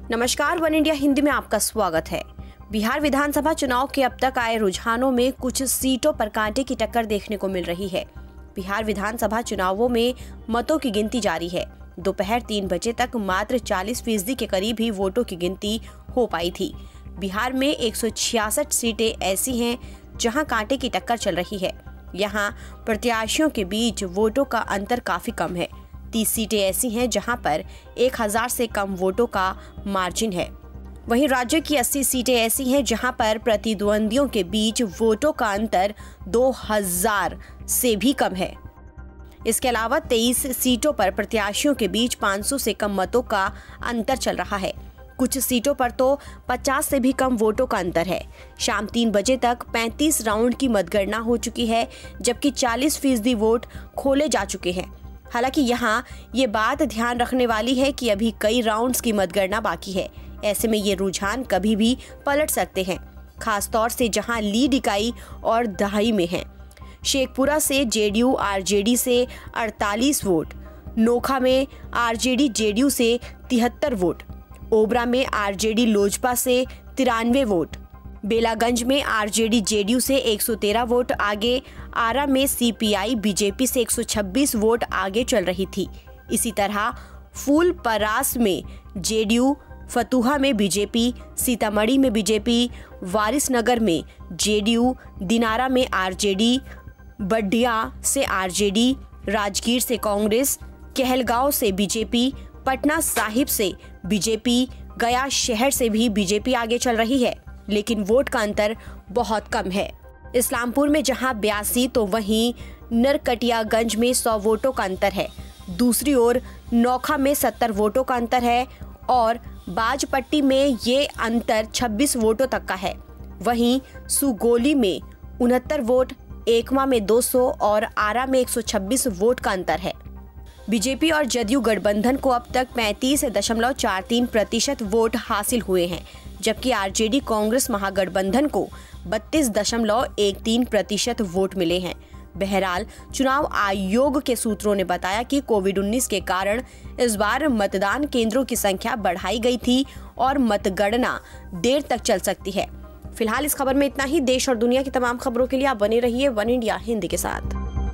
नमस्कार, one India Hindi में आपका स्वागत है। बिहार विधानसभा चुनाव के अब तक आए रुझानों में कुछ सीटों पर कांटे की टक्कर देखने को मिल रही है। बिहार विधानसभा चुनावों में मतों की गिनती जारी है। दोपहर 3 बजे तक मात्र 40% के करीब ही वोटों की गिनती हो पाई थी। बिहार में 166 सीटें ऐसी हैं जहां कांटे की टक्कर चल रही है। यहां प्रत्याशियों के बीच वोटों का अंतर काफी कम है। 30 सीटें ऐसी हैं जहां पर 1000 से कम वोटों का मार्जिन है। वहीं राज्य की 80 सीटें ऐसी हैं जहां पर प्रतिद्वंदियों के बीच वोटों का अंतर 2000 से भी कम है। इसके अलावा 23 सीटों पर प्रत्याशियों के बीच 500 से कम मतों का अंतर चल रहा है। कुछ सीटों पर तो 50 से भी कम वोटों का अंतर है। शाम 3 बजे तक 35 राउंड की मतगणना हो चुकी है, जबकि 40% वोट खोले जा चुके हैं। हालांकि यहाँ ये बात ध्यान रखने वाली है कि अभी कई राउंड्स की मतगणना बाकी है। ऐसे में ये रुझान कभी भी पलट सकते हैं, खासतौर से जहां लीड इकाई और दहाई में है। शेखपुरा से जेडीयू आरजेडी से 48 वोट, नोखा में आरजेडी जेडीयू से 73 वोट, ओबरा में आरजेडी लोजपा से 93 वोट, बेलागंज में आरजेडी जेडीयू से 113 वोट आगे, आरा में सीपीआई बीजेपी से 126 वोट आगे चल रही थी। इसी तरह फूलपरास में जेडीयू, फतुहा में बीजेपी, सीतामढ़ी में बीजेपी, वारिसनगर में जेडीयू, दिनारा में आरजेडी, बड्डिया से आरजेडी, राजगीर से कांग्रेस, कहलगांव से बीजेपी, पटना साहिब से बीजेपी, गया शहर से भी बीजेपी आगे चल रही है, लेकिन वोट का अंतर बहुत कम है। इस्लामपुर में जहां 82 तो वहीं नरकटियागंज में 100 वोटों का अंतर है। दूसरी ओर नोखा में 70 वोटों का अंतर है और बाजपट्टी में ये अंतर 26 वोटों तक का है। वहीं सुगोली में 69 वोट, एकमा में 200 और आरा में 126 वोट का अंतर है। बीजेपी और जदयू गठबंधन को अब तक 35.43% वोट हासिल हुए हैं, जबकि आरजेडी कांग्रेस महागठबंधन को 32.13% वोट मिले हैं। बहरहाल चुनाव आयोग के सूत्रों ने बताया कि कोविड-19 के कारण इस बार मतदान केंद्रों की संख्या बढ़ाई गई थी और मतगणना देर तक चल सकती है। फिलहाल इस खबर में इतना ही। देश और दुनिया की तमाम खबरों के लिए आप बने रहिए वन इंडिया हिंदी के साथ।